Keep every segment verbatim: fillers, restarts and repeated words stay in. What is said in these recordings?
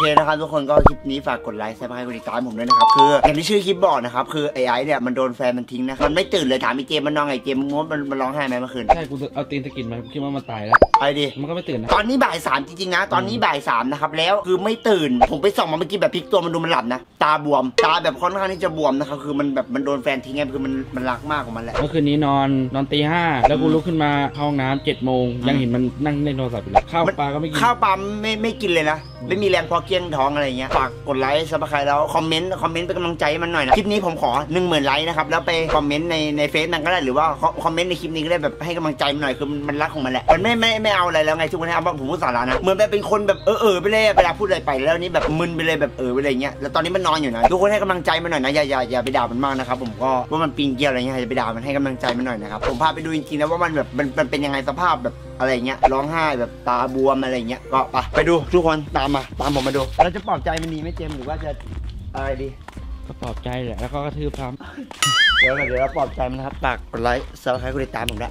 นะครับทุกคนก็คลิปนี้ฝากกดไลค์ซับสไครต์กดติดตามผมด้วยนะครับคืออย่างที่ชื่อคลิปบอกนะครับคือไอ้ไอ้เนี่ยมันโดนแฟนมันทิ้งนะมันไม่ตื่นเลยถามไอ้เจมมันนอนไอ้เจมมันมันมันร้องไห้ไหมเมื่อคืนใช่กูเอาตีนตะกินมาคิดว่ามันตายแล้วไปดิมันก็ไม่ตื่นนะตอนนี้บ่ายสามจริงๆนะตอนนี้บ่ายสามนะครับแล้วคือไม่ตื่นผมไปส่องมาเมื่อกี้แบบพลิกตัวมันดูมันหลับนะตาบวมตาแบบค่อนข้างที่จะบวมนะครับคือมันแบบมันโดนแฟนทิ้งไงคือมันมันรักมากของมันแหละเมื่อคืนนี้นอนนอนตีห้าแล้วกูลุกขึ้นมาเข้าห้องน้ำเจ็ดโมงยังเห็นมันนั่งเล่นโทรศัพท์อยู่เลยข้าวปลาก็ไม่กินข้าวปลาไม่ไม่กินเลยนะไม่มีแรงพอเกี้ยงท้องอะไรเงี้ยฝากกดไลค์ซับสไครต์แล้วคอมเมนต์คอมเมนต์เป็นกำลังใจมันหน่อยนะคลิปนี้ผมขอหนึ่งหมื่นไลค์นะครับแล้วไปคอมเมนต์ในในเฟซมันก็ได้หรือว่าคอมเมนต์ในคลิปนี้ก็ได้แบบให้กำลังใจมันหน่อยคือมันรักของมันแหละมันไม่ไม่ไม่เอาอะไรแล้วไงทุกคนนะเอาผมพูดสาระนะเหมือนแบบเป็นคนแบบเออเออไปเลยเวลาพูดอะไรไปแล้วนี่แบบมึนไปเลยแบบเออไปเลยเงี้ยแล้วตอนนี้มันนอนอยู่นะทุกคนให้กำลังใจมันหน่อยนะอย่าอย่าอย่าไปด่ามันมากนะครับผมก็ว่ามันปีนเกลียวอะไรเงี้ยอย่าไปด่ามันให้กำลังใจมันหน่อยนะครับผมพาไปดูจริงๆนะว่ามันแบบมันมันเป็นยังไงสภาพแบบอะไรเงี้ยร้องไห้แบบตาบวมอะไรเงี้ยก็ไปไปดูทุกคนตามมาตามผมมาดูเราจะปลอบใจมันดีไหมเจมหรือว่าจะอะไรดีก็ปลอบใจแหละแล้วก็กระทืบซ้ำเดี๋ยวเดี๋ยวเราปลอบใจมันนะครับฝากกดไลค์ซับสไครต์กดติดตามผมด้วย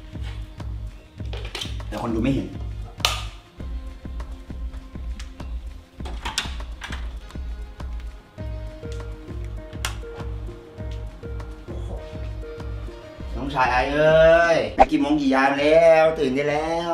เดี๋ยวคนดูไม่เห็นน้องชายไอ้เอ้ยกี่โมงกี่ยามแล้วตื่นได้แล้ว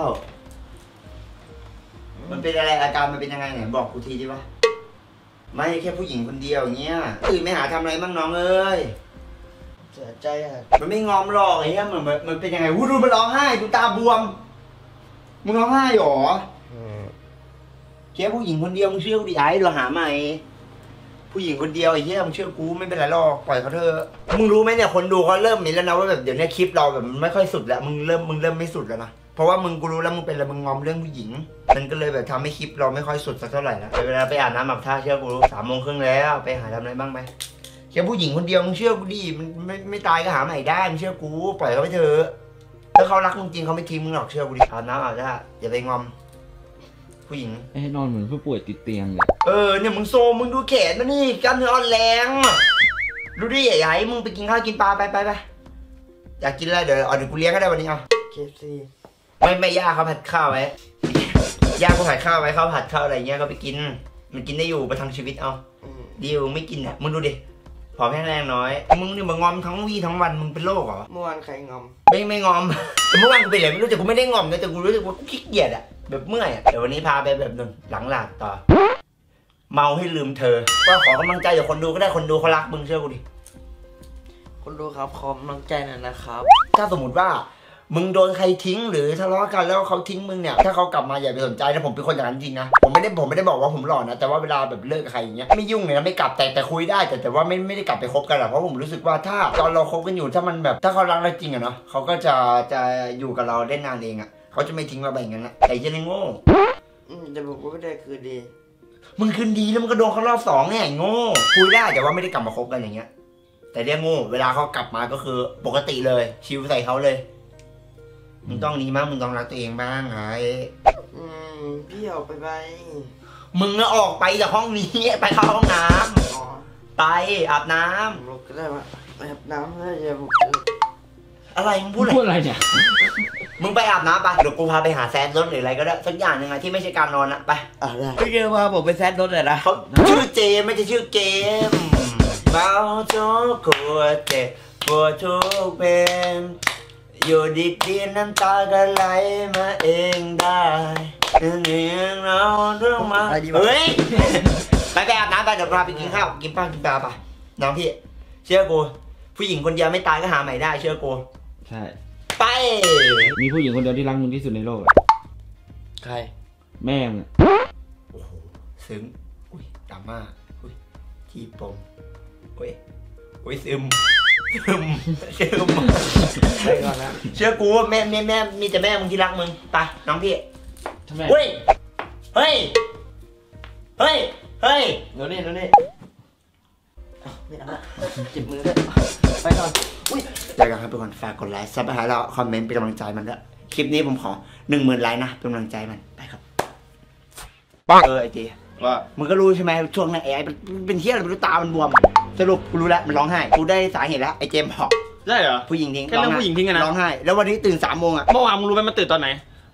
มันเป็นอะไรอาการมันเป็นยังไงไหนบอกกูทีดิวะไม่แค่ผู้หญิงคนเดียวอย่างเงี้ยตื่นไม่หาทำอะไรบ้างน้องเอ้ยเสียใจอ่ะมันไม่งอมหรอกไอ้เงี้ยเหมือนมันเป็นยังไงวูดูมันร้องไห้ดูตาบวมมึงร้องไห้หรอแค่ผู้หญิงคนเดียวมึงเชื่อกูดิไอ้เราหาใหม่ผู้หญิงคนเดียวไอ้เหี้ยมึงเชื่อกูไม่เป็นไรหรอกปล่อยเขาเถอะมึงรู้ไหมเนี่ยคนดูเขาเริ่มมีแล้วนะว่าแบบเดี๋ยวนี้คลิปเราแบบมันไม่ค่อยสุดแล้วมึงเริ่มมึงเริ่มไม่สุดแล้วนะเพราะว่ามึงกูรู้แล้วมึงเป็นอะไรมึงงอมเรื่องผู้หญิงมันก็เลยแบบทำให้คลิปเราไม่ค่อยสุดสักเท่าไหร่แล้วเวลาไปอาบน้ำอาบท่าเชื่อกูรู้สามโมงครึ่งแล้วไปหาทำอะไรบ้างไหมแค่ผู้หญิงคนเดียวมึงเชื่อกูดิมันไม่ไม่ตายก็หาใหม่ได้มึงเชื่อกูปล่อยเขาไปเถอะถ้าเขารักมึงจริงเขาไม่ทิ้งมึงหรอกเชื่อกูดิอาบน้ำอาบท่าอย่าไปงอมผู้หญิงให้นอนเหมือนผู้ป่วยติดเตียงเลยเออเนี่ยมึงโซมึงดูแขนนะนี่กล้ามเนื้ออ่อนแรงดูดิใหญ่ๆมึงไปกินข้าวกินปลาไปไปไปอยากกินอะไรเดี๋ยวเอาเดี๋ยวกูเลี้ยงก็ได้วันนี้เอาเคฟซีไม่ไม่ย่าเขาผัดข้าวไว้ย่าเขาผัดข้าวไว้เขาผัดข้าวอะไรเงี้ยเขาไปกินมันกินได้อยู่ประทังชีวิตเอาดีมึงไม่กินเนี่ยมึงดูดิผอมแห้งแรงน้อยมึงเนี่ยมึงงอมทั้งวี่ทั้งวันมึงเป็นโรคเหรอเมื่อวานใครงอมไม่ไม่งอมแต่เมื่อวานกูเป็นอะไรไม่รู้แต่กูไม่ได้งอมนะแต่กูรู้สึกว่ากูขี้เกียจอะแบบเมื่อยอะเดี๋ยววันนี้พาไปแบบหนึ่งหลังหลาดต่อเมาให้ลืมเธอก็ขอกำลังใจจากคนดูก็ได้คนดูเขารักมึงเชื่อกูดิคนดูครับขอกำลังใจหน่อยนะครับถ้าสมมติว่ามึงโดนใครทิ้งหรือทะเลาะกันแล้วเขาทิ้งมึงเนี่ยถ้าเขากลับมาอย่าไปสนใจนะผมเป็นคนอย่างนั้นจริงนะผมไม่ได้ผมไม่ได้บอกว่าผมหล่อนะแต่ว่าเวลาแบบเลิกกับใครอย่างเงี้ยไม่ยุ่งเลยนะไม่กลับแต่แต่คุยได้แต่แต่ว่าไม่ไม่ได้กลับไปคบกันหรอกเพราะผมรู้สึกว่าถ้าตอนเราคบกันอยู่ถ้ามันแบบถ้าเขารักเราจริงอะเนาะเขาก็จะจะอยู่กับเราได้นานเองอะเขาจะไม่ทิ้งเราไปอย่างนั้นนะแต่จะไม่โง่จะบอกว่าไม่ได้คือดีมึงคืนดีแล้วมึงก็โดนเขารอบสองเนี่ยโง่คุยได้แต่ว่าไม่ได้กลับมาคบกันอย่างเงี้ยแต่เรียกโง่เวลาเขากลับมาก็คือปกติเลยชิวใส่เขาเลยมึงต้องนี้มั้งมึงต้องรักตัวเองบ้างไงอืมพี่ออกไปไปมึงก็ออกไปจากห้องนี้ไปเข้าห้องน้ำไปอาบน้ำลุกก็ได้ปะไปอาบน้ำแล้วจะบุกอะไรมึงพูดอะไรเนี่ยมึงไปอาบน้ำไปเดี๋ยวกูพาไปหาแซดรถหรืออะไรก็ได้สักอย่างหนึ่งไงที่ไม่ใช่การนอนนะไปอ่ะได้ไม่เจอว่าผมไปแซดรถเลยนะเขาชื่อเจไม่ใช่ชื่อเกมเบาทุกขวดเจ็บปวดทุกเป็นอยู่ดีๆน้ำตาก็ไหลมาเองได้เรื่องเราเรื่องมาเฮ้ยไปไปอาบน้ำไปเดี๋ยวพาไปกินข้าวกินปลากินปลาไปน้องพี่เชื่อกูผู้หญิงคนเดียวไม่ตายก็หาใหม่ได้เชื่อกูใช่ไปมีผู้หญิงคนเดียวที่รักมึงที่สุดในโลกใครแม่งโอ้โหซึ้งอุ้ยดราม่าอุ้ยทีปมอุ้ยอุ้ยซึมซึมซึมไปก่อนนะเชื่อกูแม่แม่แม่มีแต่แม่มึงที่รักมึงไปน้องพี่เฮ้ยเฮ้ยเฮ้ยเฮ้ยเดี๋ยวนี่เดี๋ยวนี่ไม่เอาละเจ็บมือด้วยไปก่อนอุ้ยเจอกันครับทุกคนฝากกดไลค์ซับสไครต์แล้วคอมเมนต์เป็นกำลังใจมันด้วยคลิปนี้ผมขอหนึ่งหมื่นไลค์นะเป็นกำลังใจมันไปครับปังเออไอเจว่ามึงก็รู้ใช่ไหมช่วงนั้นไอ้เป็นเที่ยอะไรไม่รู้ตามันบวมสรุปกูรู้แล้วมันร้องไห้กูได้สาเหตุแล้วไอ้เจมบอกได้เหรอผู้หญิงทิ้งแค่เรื่องผู้หญิงทิ้งกันนะร้องไห้แล้ววันนี้ตื่นสามโมงอ่ะเมื่อวานมึงรู้ไหมมันตื่นตอนไหน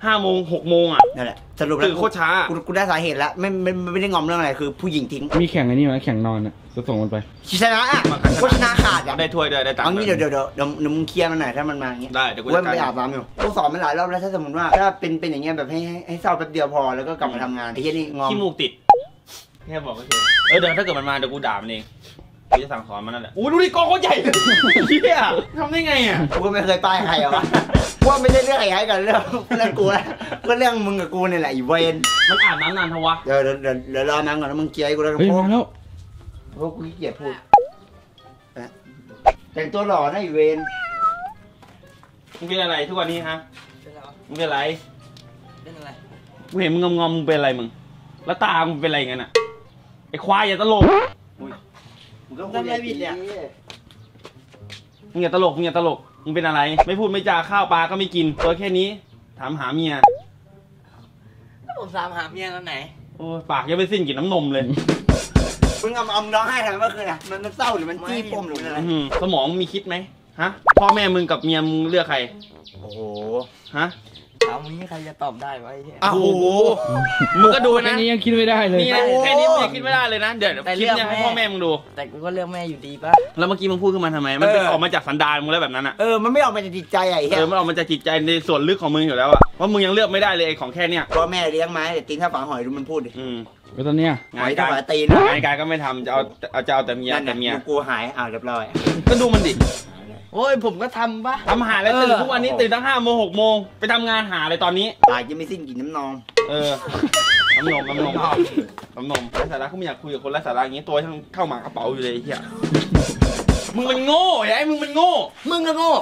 ห้าโมงหกโมงอ่ะนั่นแหละสรุปแล้วตื่นโคตรช้ากูกูได้สาเหตุแล้วไม่ไม่ไม่ได้งอมเรื่องอะไรคือผู้หญิงทิ้งมีแข่งไอ้นี่ไหมแข่งนอนอ่ะจะส่งมันไปชนะอ่ะโฆษณาขาดอ่ะได้ถ้วยด้วยได้ตังค์เอางี้เดี๋ยวเดี๋ยวเดี๋ยวเดี๋ยวมึงเคลียร์มันหน่อยถ้ามันมาอย่างเงี้ยได้เดี๋ยวกูว่าจัดมันการไปอาบน้ำอยู่กูสอนมันหลายรอบแล้วถ้าสมมติว่าถ้าเป็นเป็นอย่างเงี้ยแบบให้ให้ให้เศร้าแป๊บเดียวพอแล้วก็กลับมาทำงานไอ้เหี้ยนี่งอมขี้มูกติดแค่บอกก็เฉยเออเดี๋ยวถ้าเกิดมันมาเดี๋ยวกูด่ามันเองกูจะสั่งสอนมันนั่นแหละโอ้ดูดิกองเขาใหญ่เฮียทำได้ไงอ่ะกูก็ไม่เคยป้ายใครอะวะว่าไม่ใช่เรื่องไอ้ไอ้กันเรื่องเรื่องกูนะก็เรื่องมึงกับกูนี่แหละอีเวนมันอาบน้ำนานเทวะเดี๋ยวเดี๋ยวเดี๋ยวเดี๋ยวรอน้ำก่อนแล้วมึงเคลียร์ให้กูแล้วกันเฮ้ยเพราะมาแล้วเพราะกูขี้เกียจพูดนะแต่งตัวหล่อนะอีเวนมึงเป็นอะไรทุกวันนี้ฮะเป็นอะไรวะมึงเป็นอะไรเป็นอะไรกูเห็นมึงงอมๆมึงเป็นอะไรมึงแล้วตามึงเป็นอะไรงั้นอ่ะไอ้ควายอย่าตลกมึงก็พูดอะไรผิดเนี่ยมึงอย่าตลกมึงอย่าตลกมึงเป็นอะไร ไม่พูดไม่จาข้าวปลาก็ไม่กินตัวแค่นี้ถามหาเมียแล้วผมตามหาเมียตอนไหนโอ้ยปากยังไม่สิ้นกลิ่นน้ำนมเลยมึงเอาเอาร้องไห้ทำไมเมื่อคืนอ่ะมันมันเศร้าหรือมันจี้ปมหรือมันอะไรอื้อหือสมองมึงมีคิดไหมฮะพ่อแม่มึงกับเมียมึงเลือกใครโอ้โหฮะถามมึงนี่ใครจะตอบได้วะไอ้เหี้ยอ้าวโอ้โหมึงก็ดูแค่นะนี้ยังคิดไม่ได้เลยนี่นะแค่นี้มึงยังคิดไม่ได้เลยนะเดี๋ยวคลิปเนี่ยให้พ่อแม่มึงดูแต่กูก็เลือกแม่อยู่ดีปะแล้วเมื่อกี้มึงพูดขึ้นมาทำไมมันเป็นออกมาจากสันดานมึงแล้วแบบนั้นอ่ะเออมันไม่ออกมาจากจิตใจอะไอ้เอเหี้ยอมันออกมาจากจิตใจในส่วนลึกของมึงอยู่แล้วอ่ะว่ามึงยังเลือกไม่ได้เลยไอ้ของแค่เนี้ยพ่อแม่เลี้ยงมาแต่ตีนถ้าฝังหอยดูมันพูดดิอืมแล้วตอนเนี้ยหอยถ้าฝังตีนงานการก็ไม่ทำจะเอาเอาจะเอาแต่เมียนั่นแต่น่ะเมียดูกูหายอ้าวเรียบร้อยก็ดูมันดิโอ้ยผมก็ทำปะทำหาแล้วตื่นเออทุกวันนี้ตื่นตั้งห้าโมงหกโมงไปทำงานหาอะไรตอนนี้ตายจะไม่สิ้นกลินน้ำนองเออน้ำนมน้ำนมน้ำนมไร้สาระเขาไม่อยากคุยกับคนไร้สาระอย่างงี้ตัวทั้งเข้ามากระเป๋าอยู่เลยไอ้เหี้ยมึงมันโง่ไอ้มึงมันโง่มึงก็โง่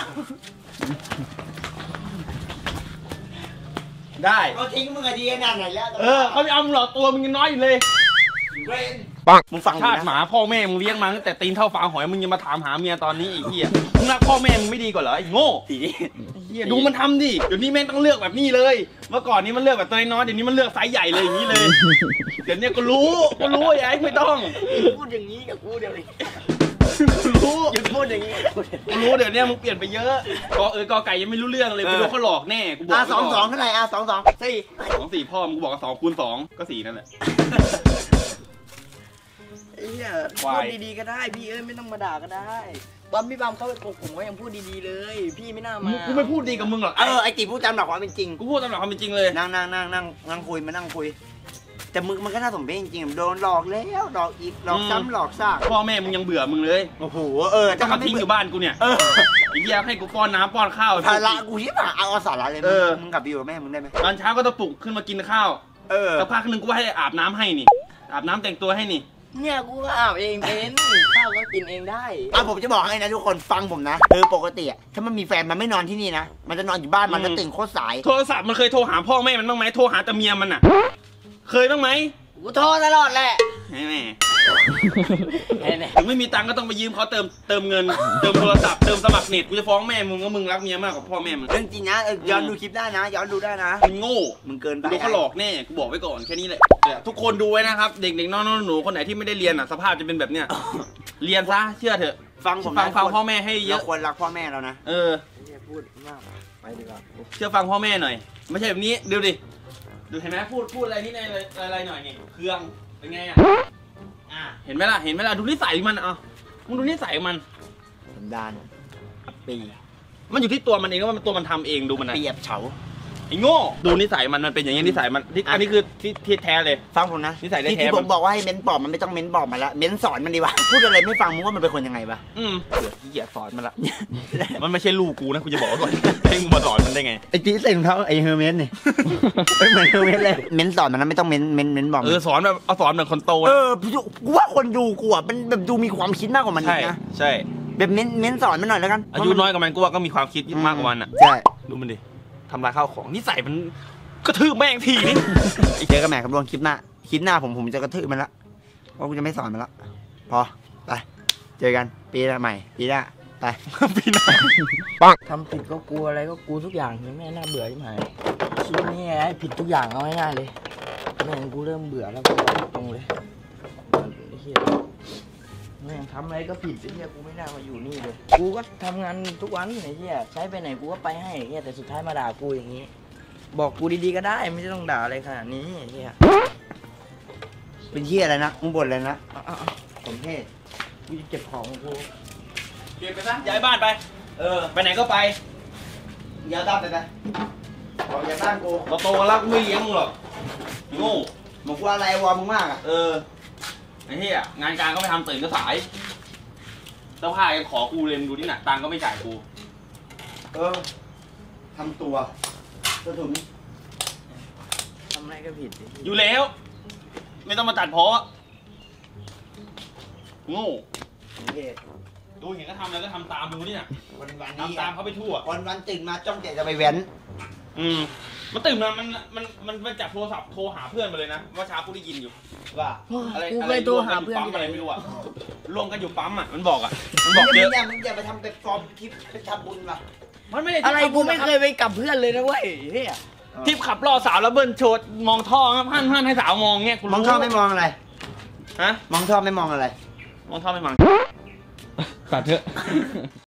ได้เขาทิ้งมึงอะดีขนาดไหนแล้วเออเขาไม่เอามึงหรอกตัวมึงยังน้อยอยู่เลยเว้นปังมึงฟังชาตินะหมาพ่อแม่มึงเลี้ยงมาตั้งแต่ตีนเท่าฝาหอยมึงยังมาถามหาเมียตอนนี้ไอ้เหี้ยมึงรักพ่อแม่มึงไม่ดีกว่าเหรอไอ้โง่สีเหี้ยดูมันทำดิเดี๋ยวนี้แม่งต้องเลือกแบบนี้เลย เมื่อก่อนนี้มันเลือกแบบตัวน้อยๆเดี๋ยวนี้มันเลือกไซส์ใหญ่เลยอย่างนี้เลย เดี๋ยวนี้ก็รู้ก็รู้ไอ้ไอ้ไม่ต้องพูดอย่างนี้กับกูเดี๋ยวนี้รู้หยุดพูดอย่างนี้กับกูเดี๋ยวนี้กูรู้เดี๋ยวนี้มึงเปลี่ยนไปเยอะกอเออกอไก่ยังไม่รู้เรื่องเลยไปโดนเขาหลอกแน่กูบอกอ่ะไว้สองก่นสองเท่าไหร่อ่ะสองสองสี่สองสี่พ่อมึงกูบอกว่าสองคูณสองก็สี่นั่นแหละไอ้เหี้ยควาพูยดดีๆก็ได้พี่เอ้ยไม่ต้องมาด่าก็ได้บอมพี่บามเข้าไปปลุกผมก็ยังพูดดีๆเลย พี่ไม่น่ามากูไม่พูดดีกับมึงหรอกเออไอตีพูดตามหลักความเป็นจริงกูพูดตามหลักความเป็นจริงเลยนั่งนั่งนั่งนั่งนั่งคุยมานั่งคุย แต่มึงมันก็น่าสมเพชจริงๆโดนหลอกแล้วหลอกอีกหลอกซ้ำหลอกซากพ่อแม่มึงยังเบื่อมึงเลยโอ้โหเออจะมาทิ้งอยู่บ้านกูเนี่ยเออไอ้เหี้ยให้กูป้อนน้ำป้อนข้าวภาระกูที่ผ่าเอาเอาสาระเลยเออมึงกลับไปอยู่กับแม่มึงได้ไหมตอนเช้าก็ต้องปลุกขึ้นมากินข้าวเออสักพักหนึ่งกูให้อาบน้ำให้นี่ อาบน้ำแต่งตัวให้นี่เนี่ยกูก็อาบเองเป็นข้าวก็กินเองได้อ่ะผมจะบอกให้นะทุกคนฟังผมนะเออปกติอะถ้ามันมีแฟนมันไม่นอนที่นี่นะมันจะนอนอยู่บ้านมันจะตื่นโคตรสายโทรศัพท์มันเคยโทรหาพ่อแม่มันบ้างไหมโทรหาแต่เมียมันอ่ะ เคยบ้างไหมกูโทรตลอดแหละแม่แน่ถึงไม่มีตังค์ก็ต้องไปยืมเขาเติมเติมเงิน เติมโทรศัพท์เติมสมัครเน็ตกูจะฟ้องแม่มึงว่ามึงรักเมียมากกว่าพ่อแม่มึงเรื่องจริงนะเออย้อนดูคลิปได้นะย้อนดูได้นะมึงโง่มึงเกินไปดูเขาหลอกแน่กูบอกไว้ก่อนแค่นี้แหละเนี่ยทุกคนดูไว้นะครับ เด็กๆน้องๆหนูๆคนไหนที่ไม่ได้เรียนอ่ะสภาพจะเป็นแบบเนี้ยเรียนซะเชื่อเถอะฟังผมฟังนะฟังพ่อแม่ให้เยเราอะควรรักพ่อแม่เรานะเออๆเนี่ยพูดมากไปดีกว่าเชื่อฟังพ่อแม่หน่อย ไม่ใช่แบบนี้ดูดิดูเห็นไหมพูดพูดอะไรนี่ในอะไรหน่อยนี่เครื่องเป็นไงอ่ะอ่ะเห็นไหมล่ะเห็นไหมล่ะดูนิสัยมันอ่ะมึงดูนิสัยมันสันดานปีมันอยู่ที่ตัวมันเองว่ามันตัวมันทำเองดูมันนะเปียบเฉาไอ้โง่ดูนิสัยมันมันเป็นอย่างนี้นิสัยมันที่อันนี้คือที่ที่แท้เลยฟังผมนะนิสัยได้ที่แท้ที่ผมัมนบอกว่าให้เม้นปอบมันไม่ต้องเม้นบอกมาละเม้นสอนมันดีกว่า พูดอะไรไม่ฟังมึงว่ามันเป็นคนยังไงปะอืมเดี๋ยวขี้เกียจสอนมันละ มันไม่ใช่ลูกกูนะกูจะบอกไว้ก่อนให้มึงมาสอนมันได้ไงไอ้จีใส่รองเท้าไอ้เฮอร์เมสเนี่ยไม่เหมือนเฮอร์เมสเลยเม้นสอนมันนะไม่ต้องเม้นเม้นเม้นบอกเออสอนแบบเอาสอนแบบคนโตเอนะอกูว่าคนดูกูอ่ะมันแบบดูมีความคิดมากกว่ามันอีใช่กนะใช่แบบเม้นเม้นสอนมันหน่อยแล้วกันอายุน้อยกว่ามันกูว่าก็มีความคิดมากกว่ามันอ่ะใช่ดูมันดิทำลายข้าวของนิสัยมันกระทืบแม่งทีนี่เจอกันใหม่ครับรวงคลิปหน้าคลิปหน้าผมผมจะกระทืบมันละว่ากูจะไม่สอนมันละพอไปเจอกันปีหน้าใหม่ปีหน้าไปปีหน้าทำผิดก็กลัวอะไรก็กลัวทุกอย่างเลยแม่น่าเบื่อใช่ไหมชีวิตนี้ให้ผิดทุกอย่างเอาง่ายๆเลยแม่งกูเริ่มเบื่อแล้วกูบอกตรงเลยไอ้เหี้ยแม่งทำอะไรก็ผิดไอ้เหี้ยกูไม่น่ามาอยู่นี่เลยกูก็ทำงานทุกวันไอ้เหี้ยใช้ไปไหนกูก็ไปให้ไอ้เหี้ยแต่สุดท้ายมาด่ากูอย่างนี้บอกกูดีๆก็ได้ไม่ต้องด่าอะไรขนาดนี้เฮียเป็นเหี้ยอะไรนะมึงบ่นอะไรนะเอาเอาเอาผมเทศกูจะเก็บของของกูเปลี่ยนไปซะย้ายบ้านไป เออ ไปไหนก็ไปอย่าตามไปไปบอกอย่าตั้งกูเราโตกันแล้วกูไม่เลี้ยงมึงหรอกโง่มึงกลัวอะไรวอมึงมากอ่ะเออไอ้เหี้ยงานการก็ไม่ทำตื่นก็สายเจ้าผ้ายังขอกูเลยมึงดูนี่หนักตังค์ก็ไม่จ่ายกูเออทำตัวสะถุนทำอะไรก็ผิดดิอยู่แล้ว ไม่ต้องมาตัดเพาะโง่ผมเทศดูเห็นก็ทำอะไรก็ทำตามดูนี่น่ะวันวันนี้ทำตามเขาไปทั่ววันวันตื่นมาจ้องแต่จะไปแว้นอืมมันตื่นมามันมันมันมันจับโทรศัพท์โทรหาเพื่อนมาเลยนะว่าเช้ากูได้ยินอยู่ว่าอะไรกูอะเคไรยโทรหาเพื่อนปั๊มที่อะไรไหนไม่รู้อะรวมกันอยู่ปั๊มอะมันบอกอะมันบอกมึงเยอะอย่ามึงอย่าไปทำเป็นฟอร์มคลิปเป็นทำบุญว่ะมันไม่ได้อะไรกูไม่เคยไปกับเพื่อนเลยนะเว้ยเฮียทริปขับล่อสาวแล้วเบิ้ลโชว์มองท่อครับหั่นหั่นให้สาวมองเงี้ยกูรู้มองท่อไม่มองอะไรฮะมองท่อไม่มองอะไรมองท่อไม่มองตัดเถอะ